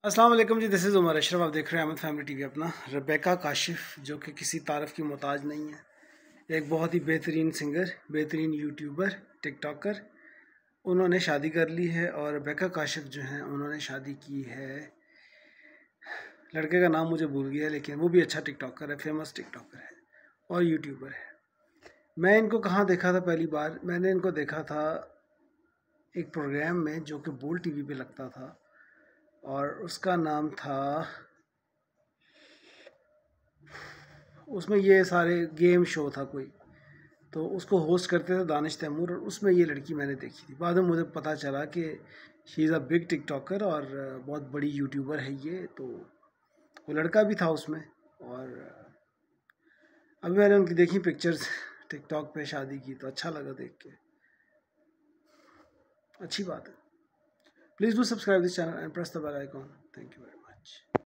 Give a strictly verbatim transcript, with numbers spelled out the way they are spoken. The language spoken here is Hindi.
अस्सलाम वालेकुम जी, दिस इज़ उमर अशरफ। आप देख रहे हैं अहमद फैमिली टीवी। अपना रबेका काशिफ जो कि किसी तारफ़ की मोहताज नहीं है, एक बहुत ही बेहतरीन सिंगर, बेहतरीन यूट्यूबर, टिकटॉकर। उन्होंने शादी कर ली है और रबेका काशिफ जो हैं उन्होंने शादी की है, लड़के का नाम मुझे भूल गया लेकिन वो भी अच्छा टिकटॉकर है, फेमस टिकटॉकर है और यूट्यूबर है। मैं इनको कहाँ देखा था पहली बार? मैंने इनको देखा था एक प्रोग्राम में जो कि बोल टीवी पे लगता था और उसका नाम था, उसमें ये सारे गेम शो था कोई, तो उसको होस्ट करते थे दानिश तैमूर और उसमें ये लड़की मैंने देखी थी। बाद में मुझे पता चला कि she is a big TikToker और बहुत बड़ी यूट्यूबर है ये। तो वो लड़का भी था उसमें और अभी मैंने उनकी देखी पिक्चर्स टिकटॉक पे शादी की, तो अच्छा लगा देख के। अच्छी बात है। Please do subscribe this channel and press the bell icon. Thank you very much.